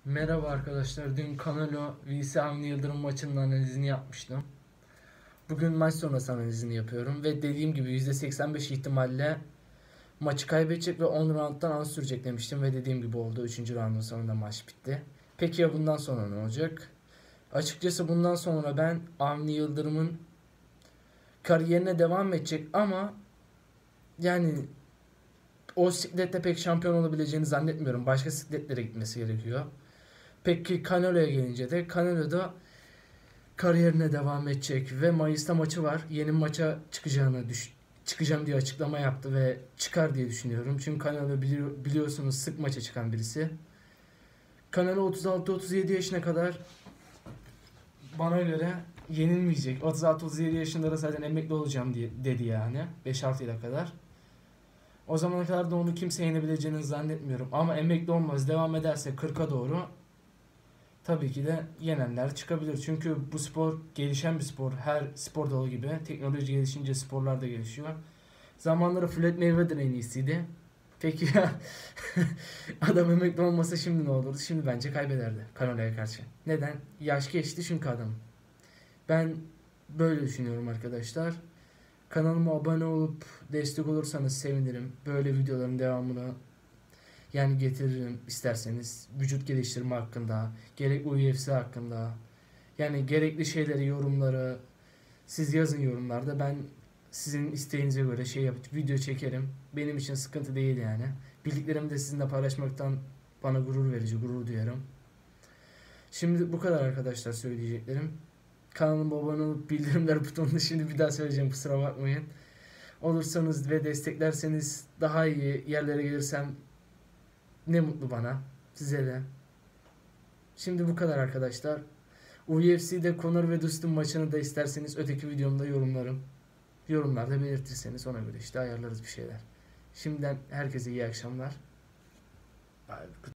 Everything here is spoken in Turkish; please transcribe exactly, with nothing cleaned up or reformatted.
Merhaba arkadaşlar. Dün Canelo vs Avni Yıldırım maçının analizini yapmıştım. Bugün maç sonrası analizini yapıyorum ve dediğim gibi yüzde seksen beş ihtimalle maçı kaybedecek ve on rounddan az sürecek demiştim ve dediğim gibi oldu. üçüncü roundun sonunda maç bitti. Peki ya bundan sonra ne olacak? Açıkçası bundan sonra ben Avni Yıldırım'ın kariyerine devam edecek ama yani o siklette pek şampiyon olabileceğini zannetmiyorum. Başka sikletlere gitmesi gerekiyor. Peki Canelo'ya gelince de Canelo da kariyerine devam edecek ve Mayıs'ta maçı var. Yeni maça çıkacağını düş çıkacağım diye açıklama yaptı ve çıkar diye düşünüyorum. Çünkü Canelo bili- biliyorsunuz sık maça çıkan birisi. Canelo otuz altı otuz yedi yaşına kadar bana göre yenilmeyecek. otuz altı otuz yedi yaşında da zaten emekli olacağım diye dedi yani. beş altı yıla kadar. O zamana kadar da onu kimse yenebileceğini zannetmiyorum. Ama emekli olmaz devam ederse kırka doğru tabii ki de yenenler çıkabilir. Çünkü bu spor gelişen bir spor. Her spor dalı gibi. Teknoloji gelişince sporlar da gelişiyor. Zamanları Floyd Mayweather en iyisiydi. Peki ya adam emekli olmasa şimdi ne olurdu? Şimdi bence kaybederdi Canelo'ya karşı. Neden? Yaş geçti çünkü adam. Ben böyle düşünüyorum arkadaşlar. Kanalıma abone olup destek olursanız sevinirim. Böyle videoların devamını yani getiririm isterseniz. Vücut geliştirme hakkında, gerek U F C hakkında. Yani gerekli şeyleri, yorumları siz yazın yorumlarda. Ben sizin isteğinize göre şey yapıp video çekerim. Benim için sıkıntı değil yani. Bildiklerimi de sizinle paylaşmaktan bana gurur verici, gurur duyarım. Şimdi bu kadar arkadaşlar söyleyeceklerim. Kanalıma abone olup bildirimler butonunu şimdi bir daha söyleyeceğim, kusura bakmayın. Olursanız ve desteklerseniz daha iyi yerlere gelirsem ne mutlu bana. Size de. Şimdi bu kadar arkadaşlar. U F C'de Conor ve Dustin maçını da isterseniz öteki videomda yorumlarım. Yorumlarda belirtirseniz ona göre işte ayarlarız bir şeyler. Şimdiden herkese iyi akşamlar.